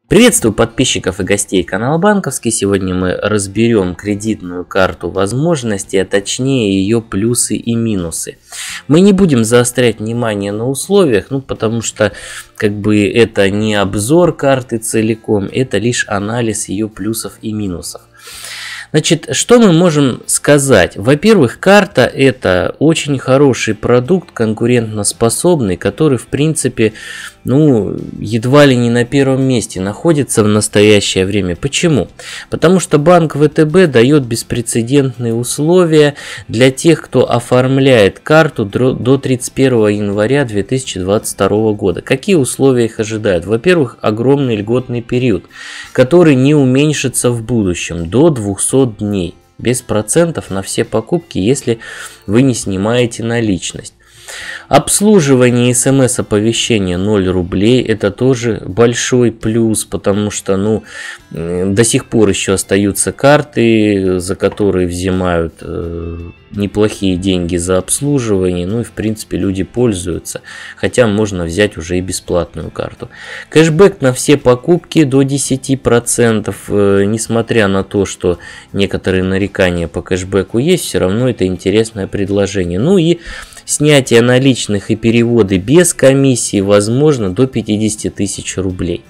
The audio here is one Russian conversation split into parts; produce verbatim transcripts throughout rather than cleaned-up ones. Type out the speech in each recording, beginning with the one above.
Приветствую подписчиков и гостей канала Банковский. Сегодня мы разберем кредитную карту возможностей, а точнее ее плюсы и минусы. Мы не будем заострять внимание на условиях, ну потому что как бы это не обзор карты целиком, это лишь анализ ее плюсов и минусов. Значит, что мы можем сказать? Во-первых, карта это очень хороший продукт, конкурентоспособный, который в принципе, ну, едва ли не на первом месте находится в настоящее время. Почему? Потому что банк ВТБ дает беспрецедентные условия для тех, кто оформляет карту до тридцать первого января две тысячи двадцать второго года. Какие условия их ожидают? Во-первых, огромный льготный период, который не уменьшится в будущем до двухсот дней, без процентов на все покупки, если вы не снимаете наличность. Обслуживание и смс-оповещения ноль рублей, это тоже большой плюс, потому что ну, до сих пор еще остаются карты, за которые взимают э, неплохие деньги за обслуживание, ну и в принципе люди пользуются, хотя можно взять уже и бесплатную карту. Кэшбэк на все покупки до десяти процентов, э, несмотря на то, что некоторые нарекания по кэшбэку есть, все равно это интересное предложение. Ну и снятие наличных и переводы без комиссии возможно до пятидесяти тысяч рублей.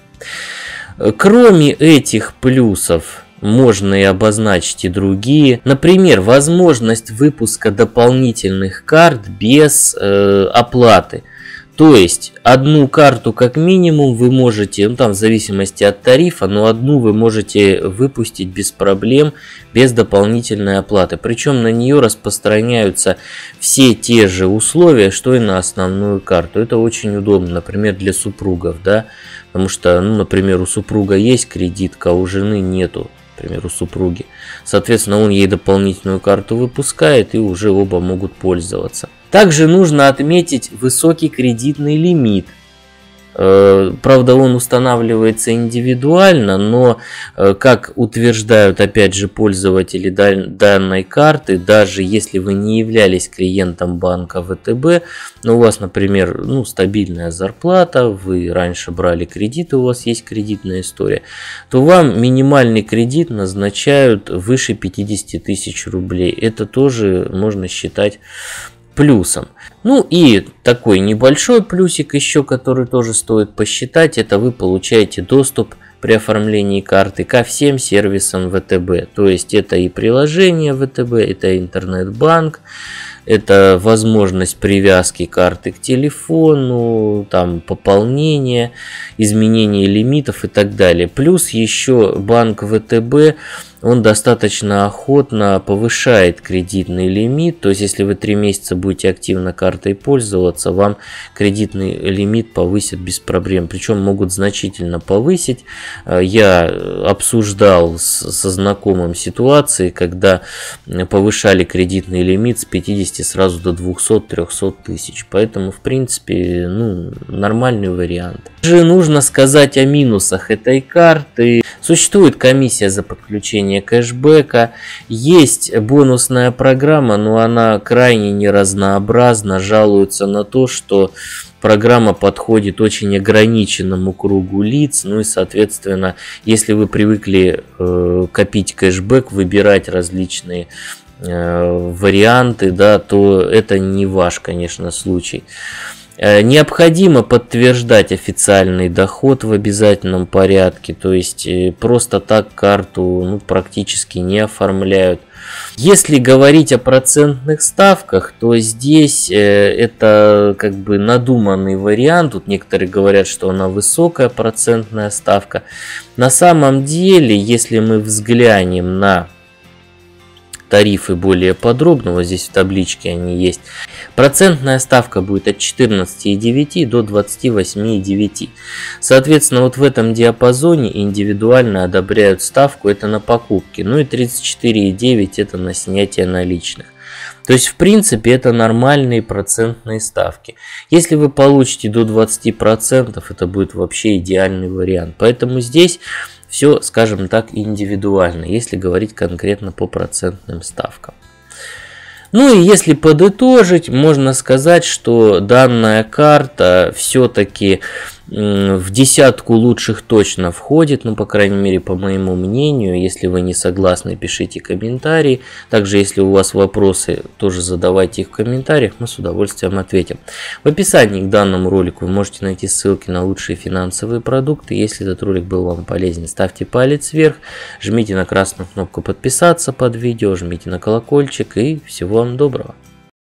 Кроме этих плюсов можно и обозначить и другие. Например, возможность выпуска дополнительных карт без э, оплаты. То есть одну карту как минимум вы можете, ну там в зависимости от тарифа, но одну вы можете выпустить без проблем, без дополнительной оплаты. Причем на нее распространяются все те же условия, что и на основную карту. Это очень удобно, например, для супругов, да, потому что, ну, например, у супруга есть кредитка, а у жены нету. Например, у супруги. Соответственно, он ей дополнительную карту выпускает и уже оба могут пользоваться. Также нужно отметить высокий кредитный лимит. Правда, он устанавливается индивидуально, но, как утверждают опять же пользователи данной карты, даже если вы не являлись клиентом банка ВТБ, но у вас, например, ну, стабильная зарплата, вы раньше брали кредиты, у вас есть кредитная история, то вам минимальный кредит назначают выше пятидесяти тысяч рублей. Это тоже можно считать плюсом. Ну и такой небольшой плюсик еще, который тоже стоит посчитать, это вы получаете доступ при оформлении карты ко всем сервисам ВТБ. То есть это и приложение ВТБ, это интернет-банк, это возможность привязки карты к телефону, там пополнение, изменение лимитов и так далее. Плюс еще банк ВТБ, он достаточно охотно повышает кредитный лимит. То есть, если вы три месяца будете активно картой пользоваться, вам кредитный лимит повысят без проблем. Причем могут значительно повысить. Я обсуждал со знакомым ситуации, когда повышали кредитный лимит с пятидесяти сразу до двухсот-трёхсот тысяч. Поэтому, в принципе, ну, нормальный вариант. Также нужно сказать о минусах этой карты. Существует комиссия за подключение кэшбэка, есть бонусная программа, но она крайне неразнообразна, жалуются на то, что программа подходит очень ограниченному кругу лиц, ну и соответственно, если вы привыкли э, копить кэшбэк, выбирать различные э, варианты, да, то это не ваш, конечно, случай. Необходимо подтверждать официальный доход в обязательном порядке, то есть просто так карту ну, практически не оформляют. Если говорить о процентных ставках, то здесь это как бы надуманный вариант. Тут некоторые говорят, что она высокая процентная ставка. На самом деле, если мы взглянем на тарифы более подробно, вот здесь в табличке они есть, процентная ставка будет от четырнадцати и девяти до двадцати восьми и девяти. Соответственно, вот в этом диапазоне индивидуально одобряют ставку, это на покупки, ну и тридцать четыре и девять это на снятие наличных. То есть, в принципе, это нормальные процентные ставки. Если вы получите до двадцати процентов, это будет вообще идеальный вариант. Поэтому здесь все, скажем так, индивидуально, если говорить конкретно по процентным ставкам. Ну и если подытожить, можно сказать, что данная карта все-таки в десятку лучших точно входит, ну, по крайней мере, по моему мнению. Если вы не согласны, пишите комментарии. Также, если у вас вопросы, тоже задавайте их в комментариях, мы с удовольствием ответим. В описании к данному ролику вы можете найти ссылки на лучшие финансовые продукты. Если этот ролик был вам полезен, ставьте палец вверх, жмите на красную кнопку подписаться под видео, жмите на колокольчик и всего вам доброго.